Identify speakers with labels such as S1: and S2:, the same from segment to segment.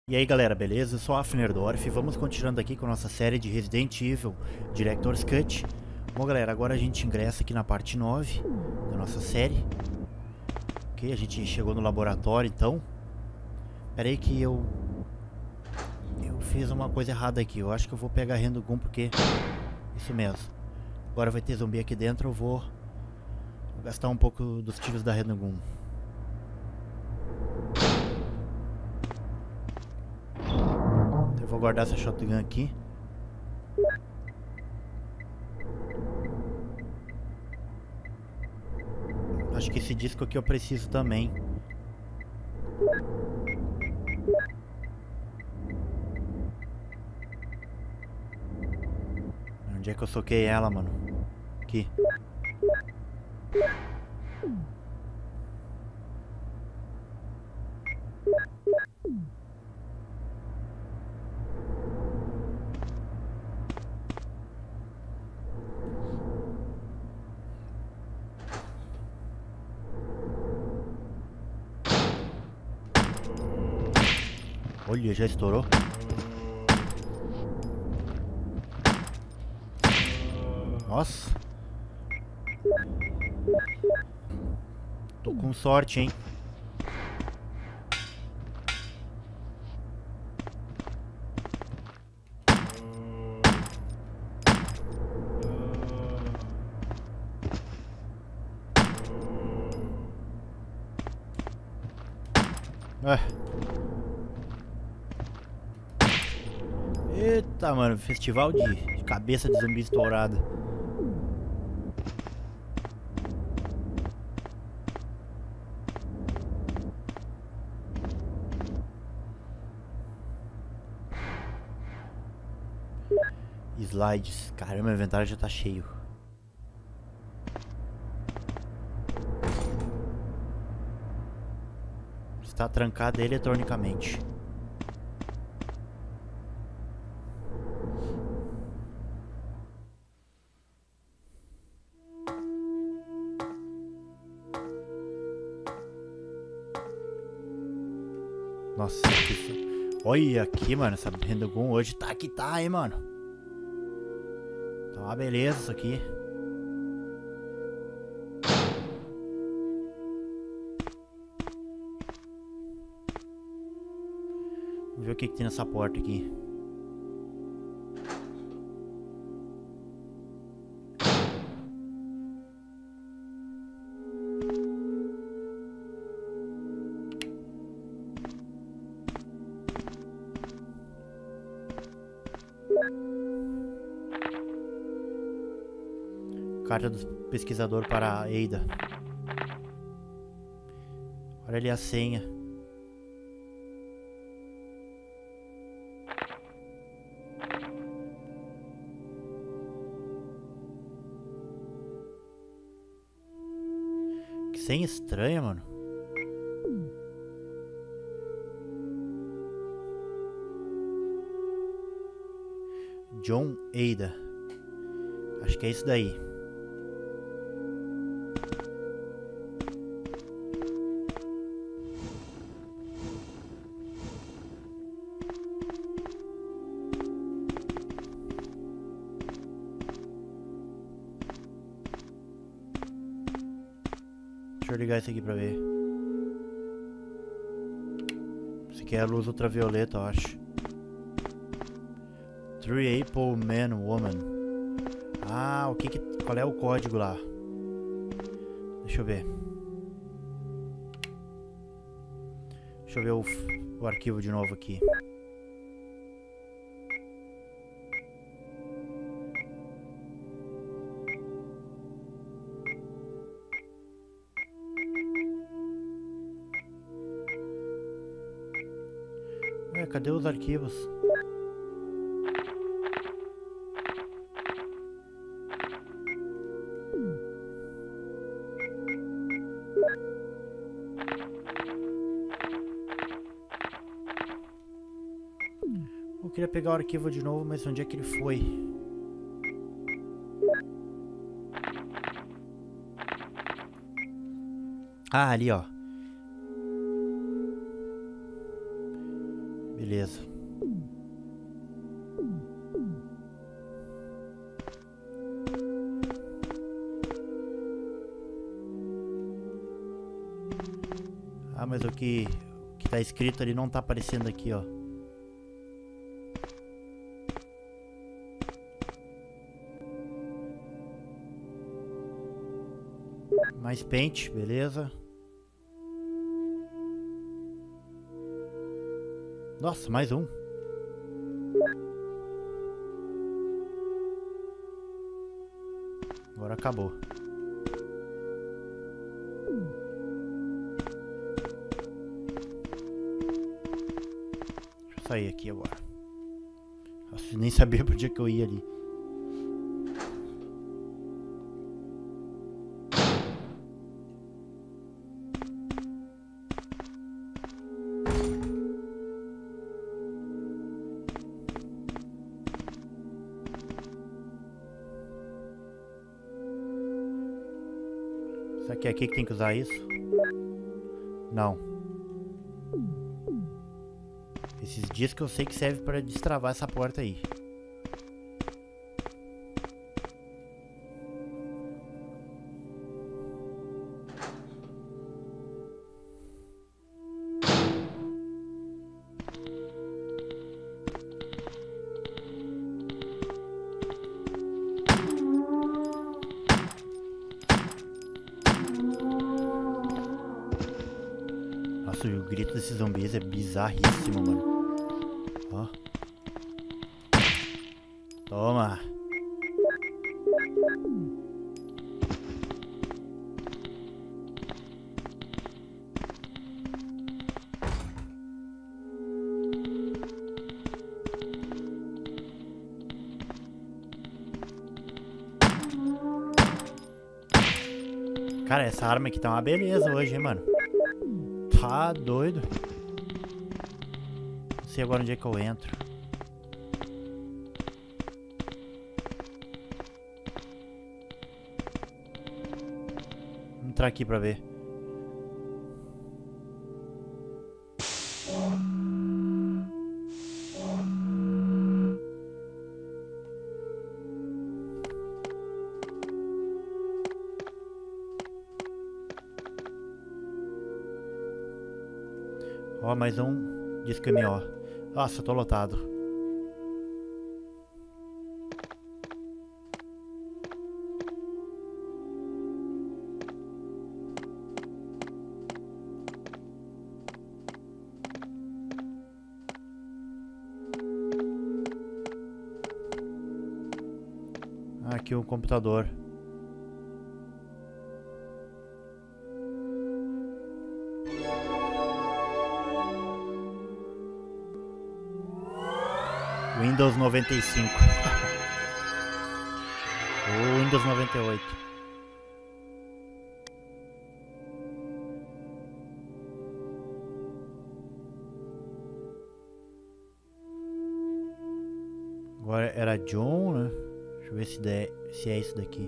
S1: E aí galera, beleza? Eu sou Afnerdorf e vamos continuando aqui com a nossa série de Resident Evil Director's Cut. Bom galera, agora a gente ingressa aqui na parte 9 da nossa série. Ok, a gente chegou no laboratório então. Pera aí que eu fiz uma coisa errada aqui. Eu acho que eu vou pegar a Rendgun porque... Isso mesmo. Agora vai ter zumbi aqui dentro, eu vou gastar um pouco dos tiros da Rendgun. Eu vou guardar essa shotgun aqui. Acho que esse disco aqui eu preciso também. Onde é que eu soquei ela, mano? Aqui. Olha, já estourou. Nossa. Tô com sorte, hein. Eita, mano, festival de cabeça de zumbi estourada. Slides. Caramba, meu inventário já tá cheio. Está trancado eletronicamente. Nossa, isso. Olha aqui, mano, essa Rendgun hoje tá que tá, hein, mano. Tá uma beleza isso aqui. Vamos ver o que tem nessa porta aqui. Carta do pesquisador para a Ada. Olha ali a senha. Que senha estranha, mano. John Ada. Acho que é isso daí. Deixa eu ligar isso aqui pra ver. Isso aqui é a luz ultravioleta, eu acho. Three Apple Man Woman. Ah, qual é o código lá? Deixa eu ver. Deixa eu ver o arquivo de novo aqui. Cadê os arquivos? Eu queria pegar o arquivo de novo, mas onde é que ele foi? Ah, ali ó. Beleza. Ah, mas o que tá escrito ali não tá aparecendo aqui, ó. Mais pente, beleza. Nossa, mais um. Agora acabou. Deixa eu sair aqui agora. Nossa, nem sabia por que eu ia ali. Será que é aqui que tem que usar isso? Não. Esses discos eu sei que serve para destravar essa porta aí. Nossa, o grito desses zumbis é bizarríssimo, mano. Ó. Toma. Cara, essa arma aqui tá uma beleza hoje, hein, mano. Tá doido. Não sei agora onde é que eu entro. Vou entrar aqui pra ver. Ó, mais um disco MO. Nossa, eu tô lotado. Aqui o computador. Windows 95. Ou Windows 98. Agora era John, né? Deixa eu ver se é isso daqui.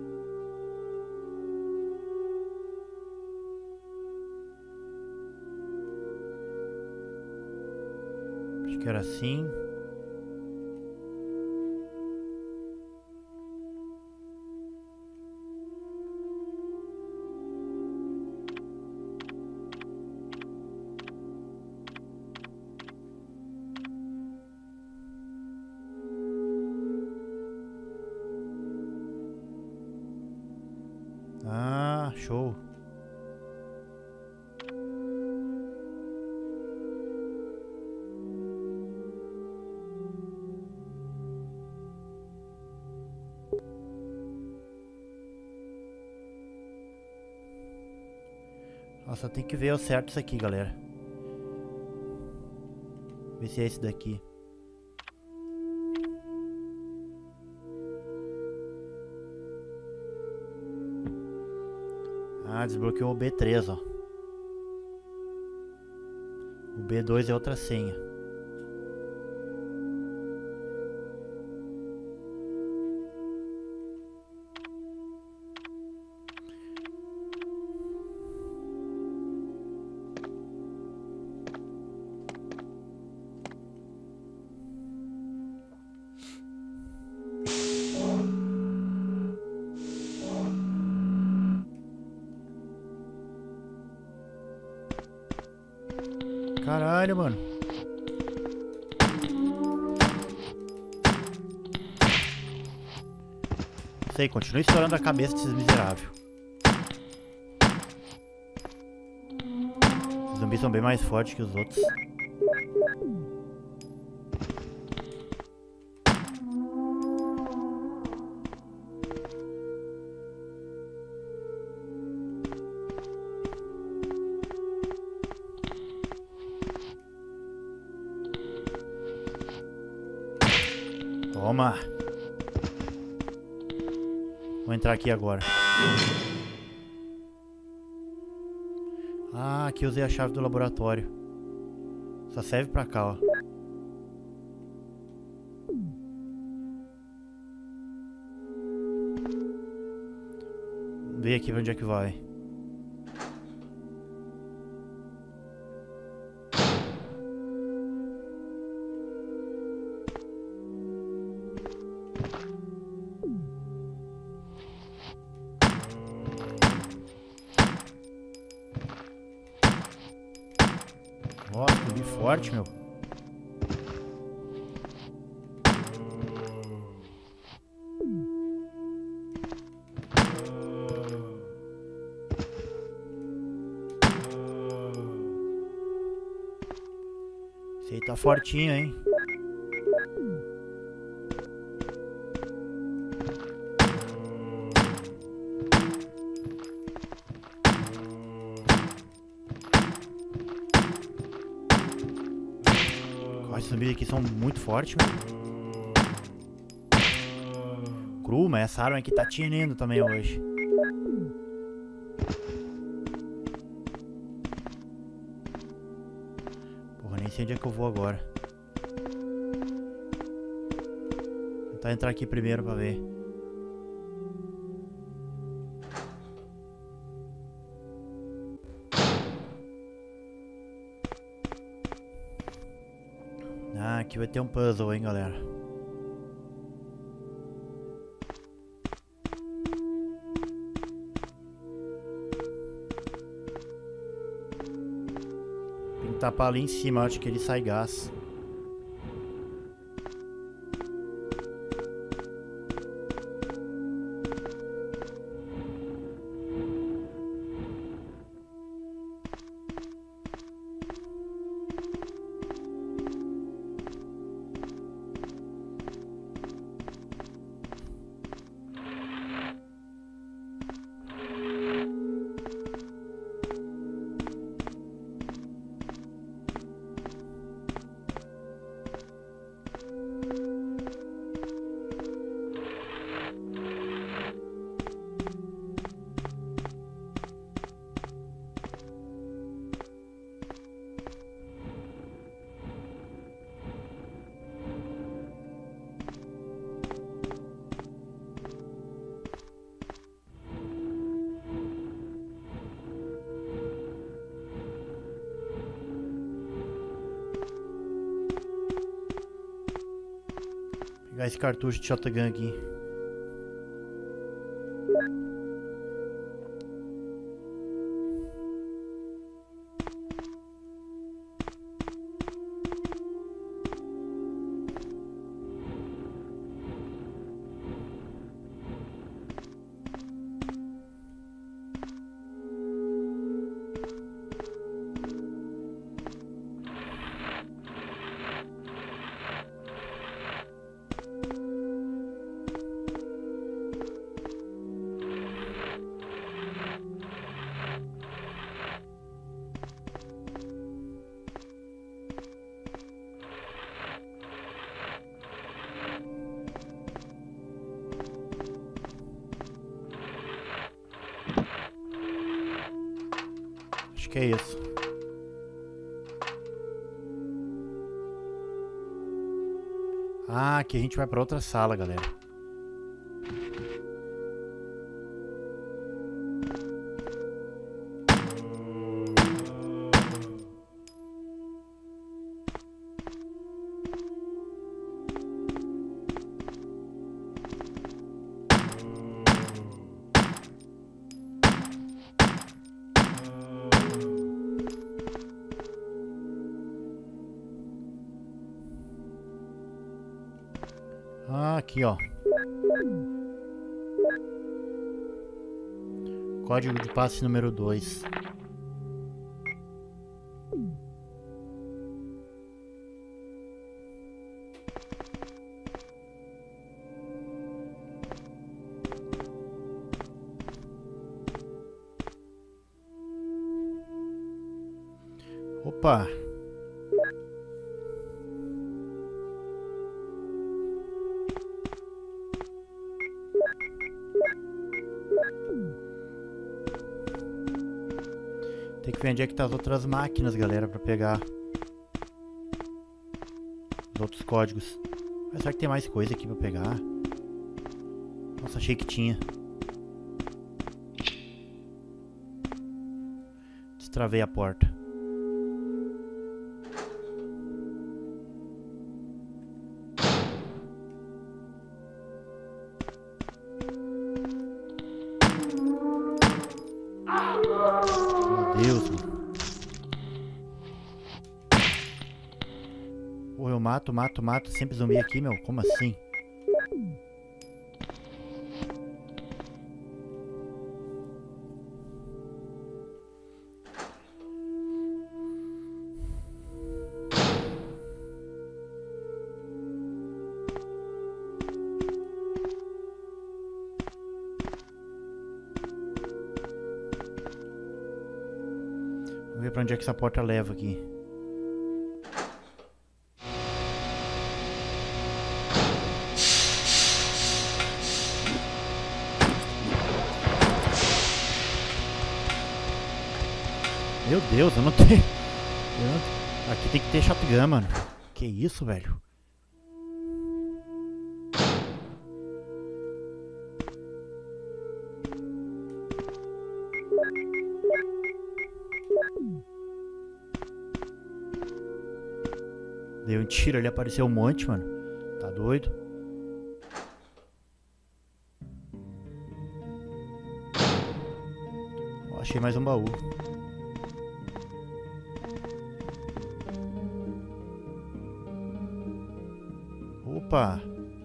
S1: Acho que era assim. Ah, show. Nossa, tem que ver o certo isso aqui, galera. Ver se é esse daqui. Ah, desbloqueou o B3, ó. O B2 é outra senha. Caralho, mano. Sei, continua estourando a cabeça desses miseráveis. Os zumbis são bem mais fortes que os outros. Toma! Vou entrar aqui agora. Ah, aqui eu usei a chave do laboratório. Só serve pra cá, ó. Vê aqui pra onde é que vai. Nossa, que forte, meu. Esse aí tá fortinho, hein? Esses zumbis aqui são muito fortes, meu. Cru, mas essa arma aqui tá tinindo também hoje. Porra, nem sei onde é que eu vou agora. Vou tentar entrar aqui primeiro pra ver. Ah, aqui vai ter um puzzle, hein, galera. Tem que tapar ali em cima, acho que ele sai gás. Pegar esse cartucho de shotgun aqui. Acho que é isso. Ah, aqui a gente vai pra outra sala, galera. Ah, aqui, ó. Código de passe número 2. Opa! Tem que ver onde é que tá as outras máquinas, galera, pra pegar os outros códigos. Mas será que tem mais coisa aqui pra pegar? Nossa, achei que tinha. Destravei a porta. Meu Deus, mano. Pô, eu mato sempre zumbi aqui, meu. Como assim? Vamos ver pra onde é que essa porta leva aqui. Meu Deus, eu não tenho... Aqui tem que ter shotgun, mano. Que isso, velho? Dei um tiro ali, apareceu um monte, mano. Tá doido? Ó, achei mais um baú. Opa!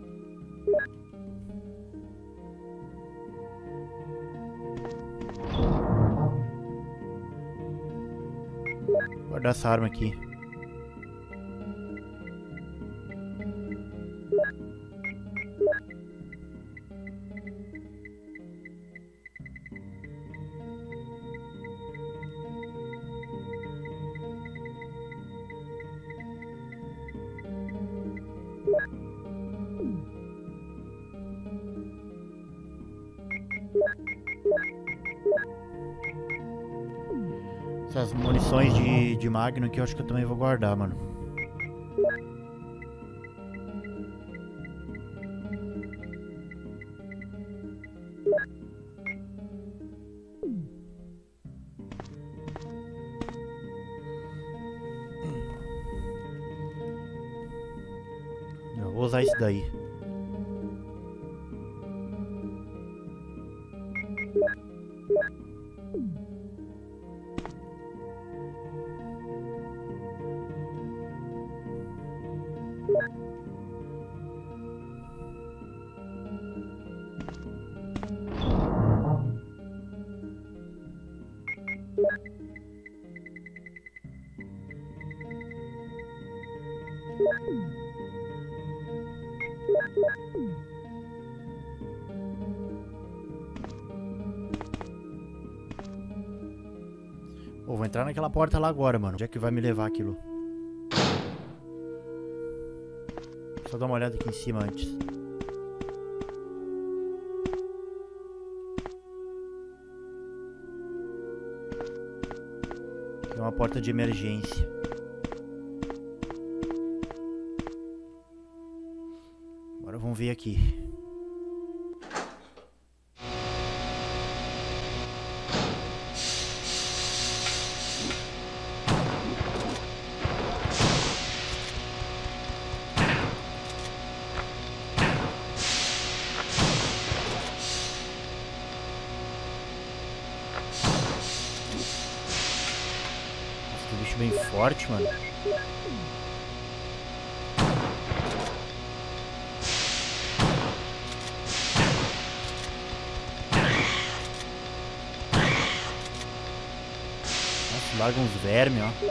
S1: Vou guardar essa arma aqui. Essas munições de Magnum aqui eu acho que eu também vou guardar, mano. Eu vou usar esse daí. Vou entrar naquela porta lá agora, mano. Onde é que vai me levar aquilo? Só dar uma olhada aqui em cima antes. Aqui é uma porta de emergência. Agora vamos ver aqui. Bem forte, mano. Larga uns vermes, ó.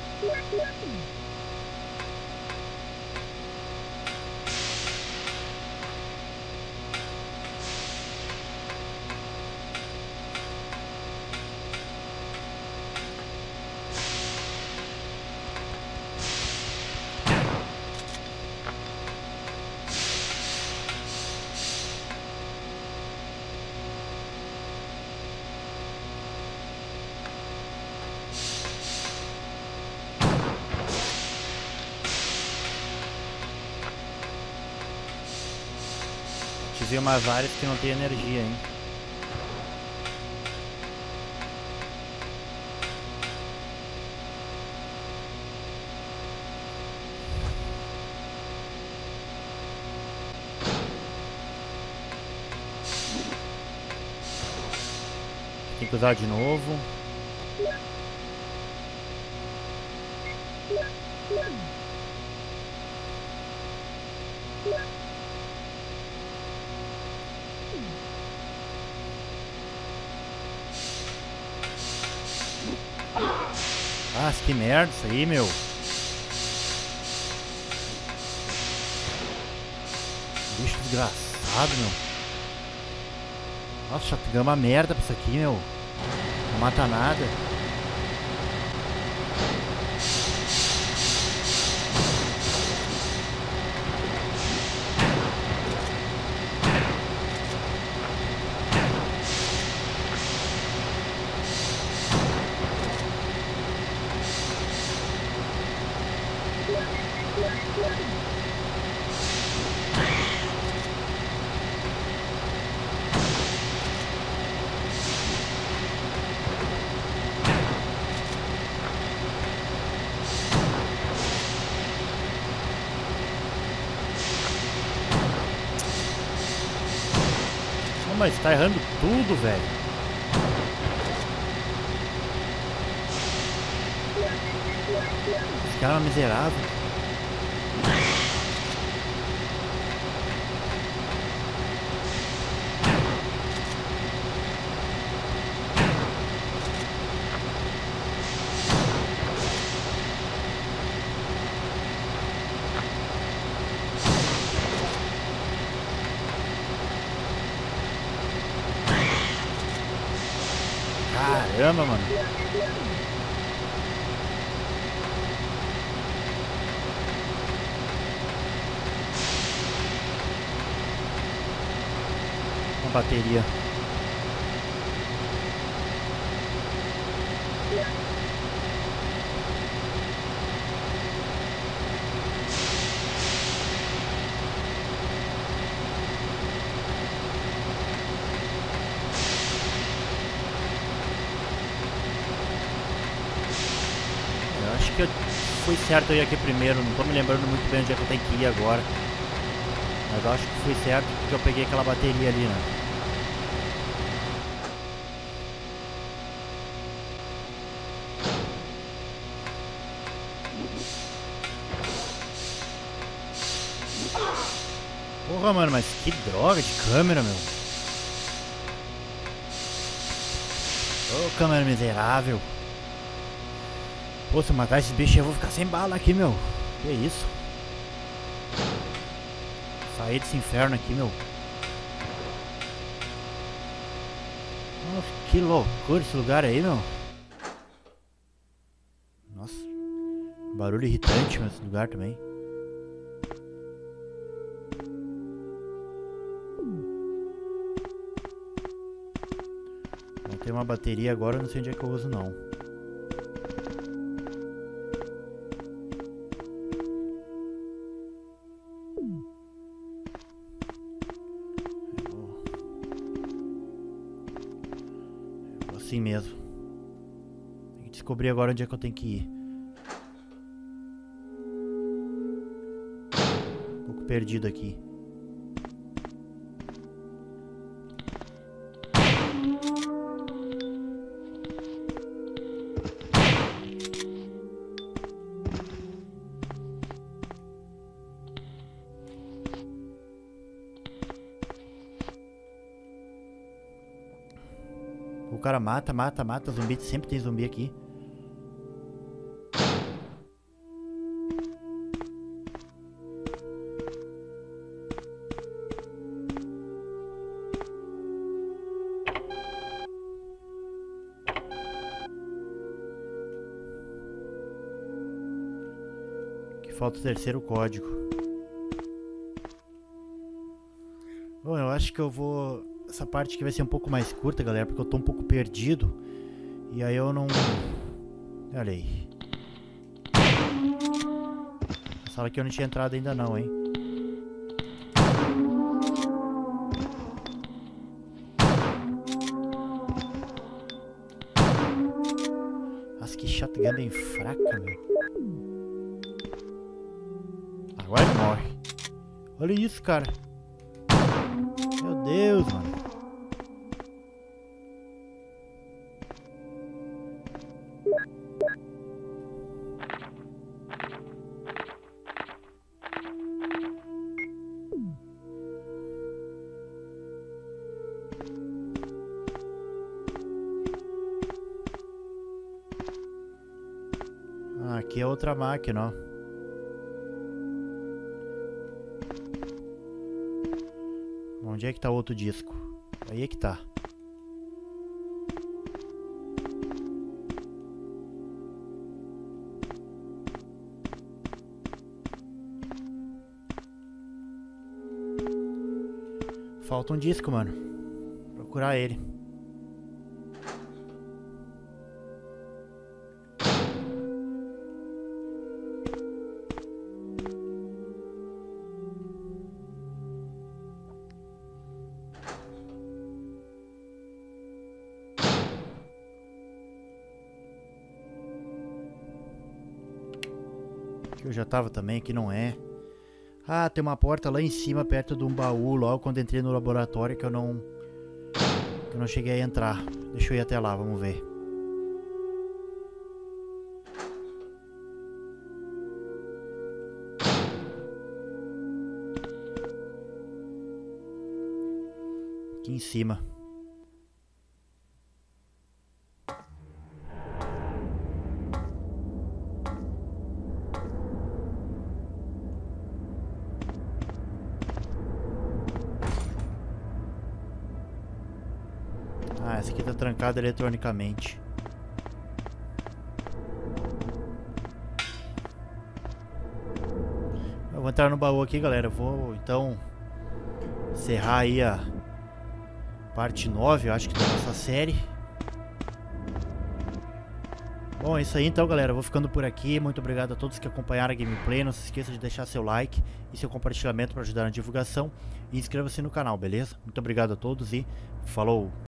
S1: Ativei umas áreas que não tem energia, hein? Tem que usar de novo. Ah, que merda isso aí, meu. Bicho desgraçado, meu. Nossa, shotgun é uma merda pra isso aqui, meu. Não mata nada. Mas tá errando tudo, velho. Esse cara é um miserável. Caramba, mano. Uma bateria. Acho que foi certo eu ir aqui primeiro, não tô me lembrando muito bem onde é que eu tenho que ir agora. Mas eu acho que foi certo porque eu peguei aquela bateria ali, né? Porra, mano, mas que droga de câmera, meu. Ô, câmera miserável. Pô, se eu matar esses bichos eu vou ficar sem bala aqui, meu. Que isso? Sair desse inferno aqui, meu. Nossa, que loucura esse lugar aí, meu. Nossa. Barulho irritante nesse lugar também. Não tem uma bateria agora, eu não sei onde é que eu uso, não. Assim mesmo. Tem que descobrir agora onde é que eu tenho que ir. Um pouco perdido aqui. O cara mata zumbi, sempre tem zumbi aqui. falta o terceiro código. Bom, eu acho que eu vou... Essa parte aqui vai ser um pouco mais curta, galera, porque eu tô um pouco perdido. E aí eu não... Olha aí. A sala aqui eu não tinha entrado ainda não, hein. Nossa, que shotgun bem fraca, meu. Agora ele morre. Olha isso, cara. Meu Deus, mano. Ah, aqui é outra máquina, ó. Onde é que tá o outro disco? Aí é que tá. Falta um disco, mano. Vou procurar ele. Aqui eu já tava também, aqui não é. Ah, tem uma porta lá em cima, perto de um baú, logo quando entrei no laboratório, que eu não cheguei a entrar. Deixa eu ir até lá, vamos ver. Aqui em cima. Ah, essa aqui tá trancada eletronicamente. Eu vou entrar no baú aqui, galera. Eu vou, então, encerrar aí a parte 9, eu acho que da nossa série. Bom, é isso aí então, galera. Eu vou ficando por aqui. Muito obrigado a todos que acompanharam a gameplay. Não se esqueça de deixar seu like e seu compartilhamento para ajudar na divulgação. E inscreva-se no canal, beleza? Muito obrigado a todos e falou!